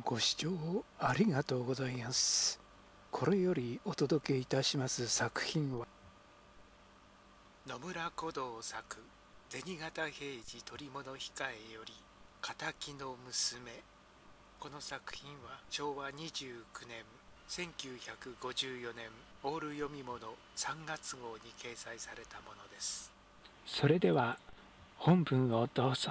ご視聴ありがとうございます。これよりお届けいたします作品は、野村古道作銭形平次捕物控えより仇の娘。この作品は昭和29年1954年オール読み物3月号に掲載されたものです。それでは本文をどうぞ。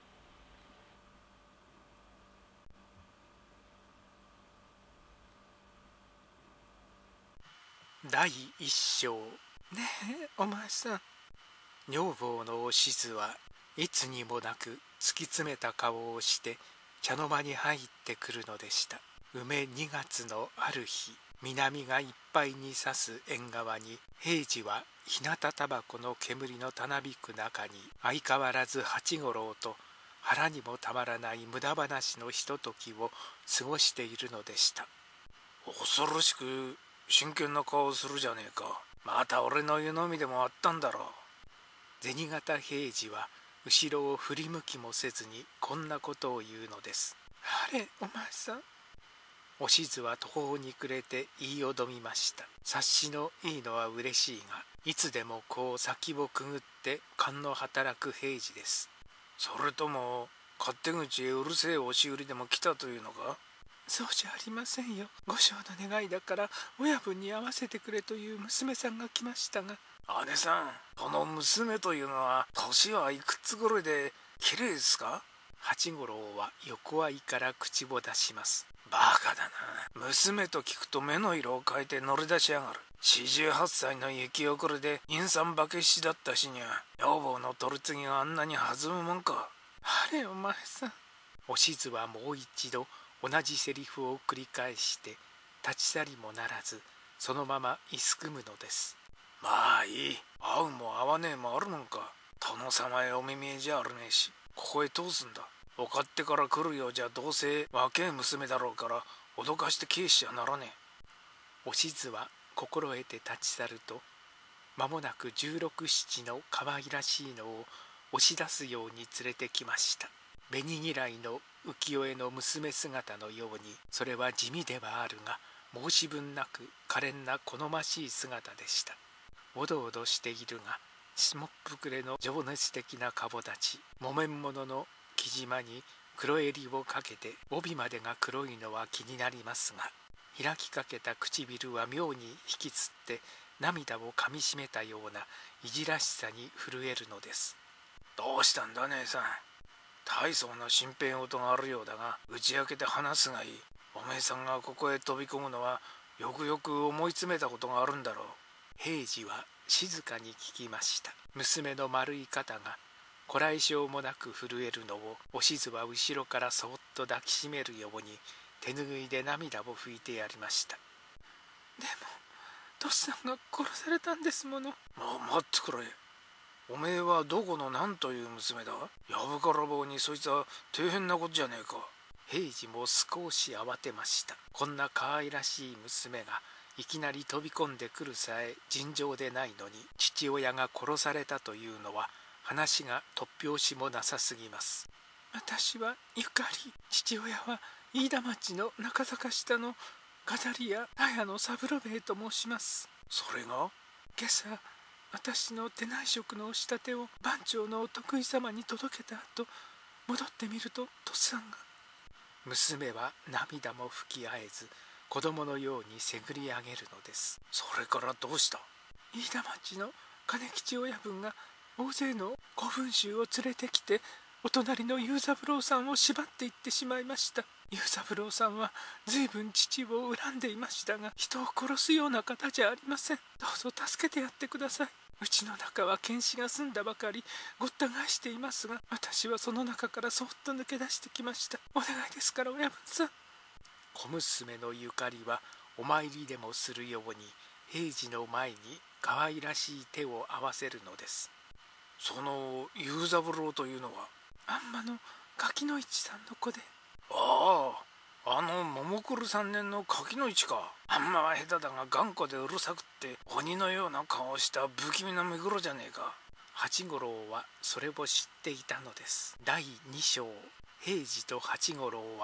第一章。ねえお前さん。女房のおしずはいつにもなく突き詰めた顔をして茶の間に入ってくるのでした。梅2月のある日、南がいっぱいに差す縁側に平次は日向タバコの煙のたなびく中に相変わらず八五郎と腹にもたまらない無駄話のひとときを過ごしているのでした。 恐ろしく真剣な顔をするじゃねえか。また俺の湯飲みでもあったんだろう。 銭形平次は後ろを振り向きもせずにこんなことを言うのです。あれお前さん。おしずは途方に暮れて言いよどみました。察しのいいのは嬉しいが、いつでもこう先をくぐって勘の働く平次です。 それとも勝手口へうるせえ押し売りでも来たというのか。 そうじゃありませんよ。御所の願いだから親分に会わせてくれという娘さんが来ましたが。 姉さん、この娘というのは年はいくつ頃で綺麗ですか。 八五郎は横合いから口を出します。 バカだな。娘と聞くと目の色を変えて乗り出しやがる。48歳の雪遅れで陰惨化けしだったしにゃ、女房の取り次ぎがあんなに弾むもんか。 あれお前さん。おしずはもう一度同じセリフを繰り返して立ち去りもならず、そのまま居すくむのです。 まあいい。会うも会わねえもあるのか。殿様へお耳えじゃあるねえし、ここへ通すんだ。お勝手から来るようじゃどうせ若え娘だろうから脅かして帰しちゃならねえ。 おしずは心得て立ち去ると、間もなく16、7の可愛らしいのを押し出すように連れてきました。紅嫌いの浮世絵の娘姿のように、それは地味ではあるが申し分なく可憐な好ましい姿でした。おどおどしているが下っ膨れの情熱的な顔立ち、木綿物の生島に黒襟をかけて帯までが黒いのは気になりますが、開きかけた唇は妙に引きつって涙をかみしめたようないじらしさに震えるのです。 どうしたんだ姉さん。大層な身辺事があるようだが打ち明けて話すがいい。おめえさんがここへ飛び込むのはよくよく思い詰めたことがあるんだろう。 平次は静かに聞きました。娘の丸い肩がこらえ性もなく震えるのをおしずは後ろからそっと抱きしめるように手ぬぐいで涙を拭いてやりました。でもとっさんが殺されたんですもの。 もう待ってくれ。おめえはどこの何という娘だ。やぶから棒にそいつは大変なことじゃねえか。 平次も少し慌てました。こんな可愛らしい娘がいきなり飛び込んでくるさえ尋常でないのに、父親が殺されたというのは話が突拍子もなさすぎます。私はゆかり。父親は飯田町の中坂下の飾り屋綾野三郎兵衛と申します。 それが今朝私の手内職のお仕立てを番長のお得意様に届けた後、戻ってみるととっさんが。娘は涙も吹き合えず子供のようにせぐり上げるのです。 それからどうした。 飯田町の金吉親分が大勢の古文衆を連れてきて、お隣の遊三郎さんを縛っていってしまいました。遊三郎さんは随分父を恨んでいましたが、人を殺すような方じゃありません。どうぞ助けてやってください。うちの中は検視が済んだばかりごった返していますが、私はその中からそっと抜け出してきました。お願いですから親分さん。小娘のゆかりはお参りでもするように平次の前に可愛らしい手を合わせるのです。 その遊三郎というのはあんまの柿の市さんの子で。 ああ、あの桃来3年の柿の市か。あんまは下手だが頑固でうるさくって鬼のような顔をした不気味な目黒じゃねえか。 八五郎はそれを知っていたのです。第2章。平次と八五郎は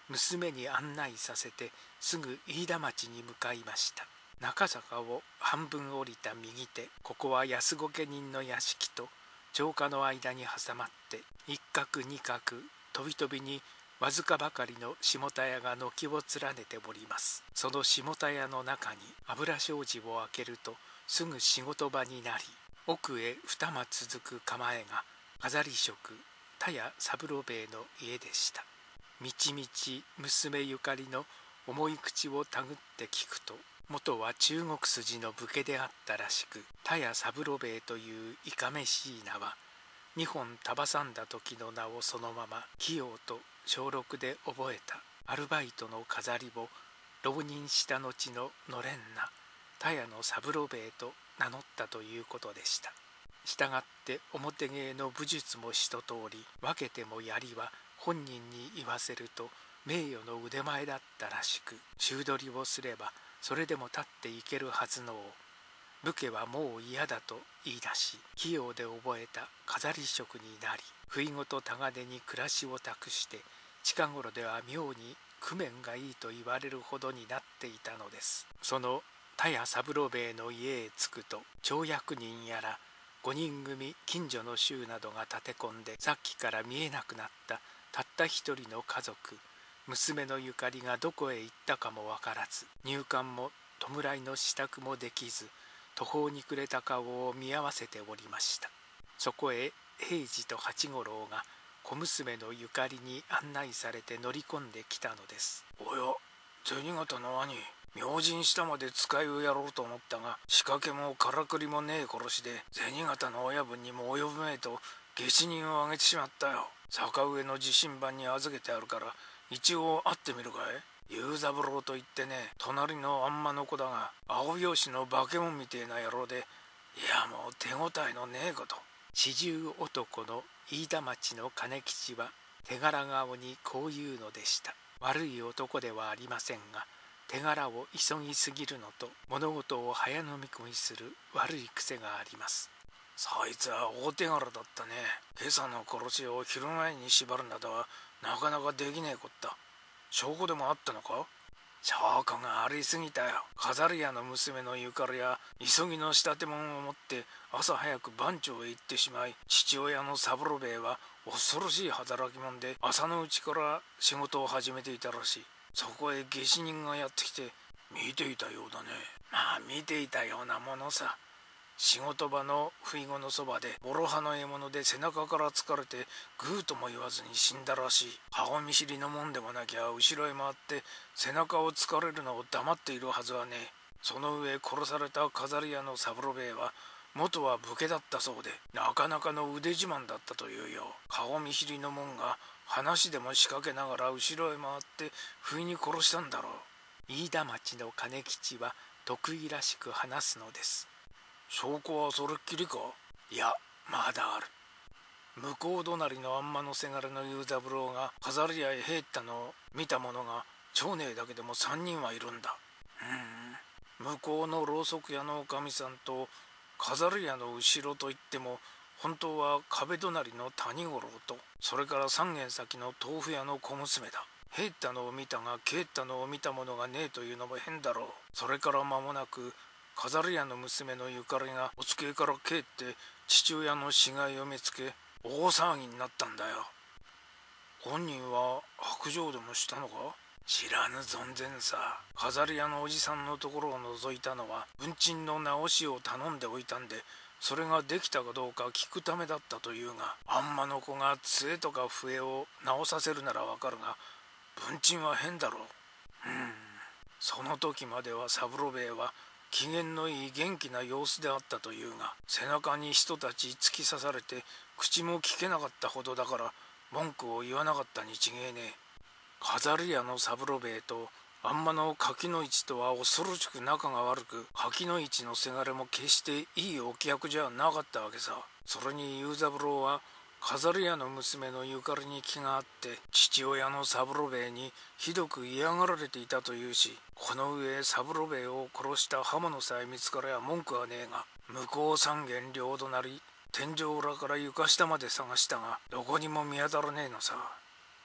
娘に案内させてすぐ飯田町に向かいました。中坂を半分降りた右手、ここは安御家人の屋敷と城下の間に挟まって、一角二角飛び飛びにわずかばかりの下田屋が軒を連ねております。その下田屋の中に油障子を開けるとすぐ仕事場になり、奥へ二間続く構えが飾り職田谷三郎兵衛の家でした。みちみち娘ゆかりの重い口をたぐって聞くと、元は中国筋の武家であったらしく、田谷三郎兵衛といういかめしい名は、日本束さんだ時の名をそのまま器用と小6で覚えたアルバイトの飾りを浪人した後ののれんな田谷の三郎兵衛と名乗ったということでした。したがって表芸の武術も一通り、分けても槍は本人に言わせると名誉の腕前だったらしく、宙取りをすればそれでも立っていけるはずのを、武家はもう嫌だと言い出し、器用で覚えた飾り職になり、不意ごと高値に暮らしを託して、近頃では妙に工面がいいと言われるほどになっていたのです。その田谷三郎兵衛の家へ着くと、町役人やら5人組近所の衆などが立て込んで、さっきから見えなくなったたった一人の家族、娘のゆかりがどこへ行ったかもわからず、入管も弔いの支度もできず、途方に暮れた顔を見合わせておりました。そこへ平次と八五郎が小娘のゆかりに案内されて乗り込んできたのです。 おや、銭形の兄、明神下まで使いをやろうと思ったが、仕掛けもからくりもねえ殺しで、銭形の親分にも及ぶめえと下手人をあげてしまったよ。坂上の自身番に預けてあるから一応会ってみるかい。遊三郎と言ってね、隣のあんまの子だが、青拍子の化け物みてえな野郎で、いやもう手応えのねえこと。 四十男の飯田町の金吉は手柄顔にこういうのでした。悪い男ではありませんが、手柄を急ぎすぎるのと物事を早飲み込みする悪い癖があります。 そいつは大手柄だったね。今朝の殺しを昼前に縛るなどはなかなかできねえこった。証拠でもあったのか。証拠がありすぎたよ。飾り屋の娘のゆかりや急ぎの仕立て物を持って朝早く番町へ行ってしまい、父親の三郎兵衛は恐ろしい働き者で朝のうちから仕事を始めていたらしい。そこへ下手人がやってきて見ていたようだね。まあ見ていたようなものさ。仕事場の不意後のそばで諸刃の獲物で背中から突かれてグーとも言わずに死んだらしい。顔見知りのもんでもなきゃ後ろへ回って背中を突かれるのを黙っているはずはねえ。その上殺された飾り屋の三郎兵衛は元は武家だったそうで、なかなかの腕自慢だったというよ。顔見知りのもんが話でも仕掛けながら後ろへ回って不意に殺したんだろう。 飯田町の金吉は得意らしく話すのです。 証拠はそれっきりか。いや、まだある。向こう隣のあんまのせがれの遊三郎が飾り屋へ入ったのを見た者が町内だけでも3人はいるんだ。向こうのろうそく屋のおかみさんと飾り屋の後ろといっても本当は壁隣の谷五郎と、それから3軒先の豆腐屋の小娘だ。入ったのを見たが帰ったのを見た者がねえというのも変だろう。それから間もなく飾り屋の娘のゆかりがお机から帰って父親の死骸を見つけ大騒ぎになったんだよ。本人は白状でもしたのか。知らぬ存ぜんさ。飾り屋のおじさんのところを覗いたのは文鎮の直しを頼んでおいたんで、それができたかどうか聞くためだったというが、あんまの子が杖とか笛を直させるならわかるが文鎮は変だろう。その時までは三郎兵衛は機嫌のいい元気な様子であったというが、背中に人たち突き刺されて口も聞けなかったほどだから文句を言わなかったに違えねえ。飾り屋の三郎兵衛とあんまの柿の市とは恐ろしく仲が悪く、柿の市のせがれも決していいお客じゃなかったわけさ。それに遊三郎は飾り屋の娘のゆかりに気があって父親の三郎兵衛にひどく嫌がられていたというし、この上三郎兵衛を殺した刃物さえ見つかりゃ文句はねえが、向こう三軒両隣天井裏から床下まで探したがどこにも見当たらねえのさ。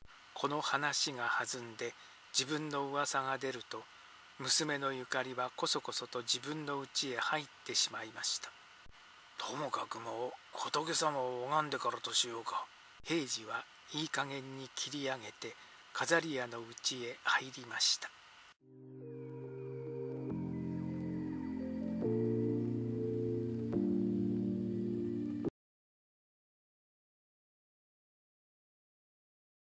この話が弾んで自分の噂が出ると、娘のゆかりはこそこそと自分の家へ入ってしまいました。 ともかくもう仏様を拝んでからとしようか。 平次はいい加減に切り上げて飾り屋の家へ入りました。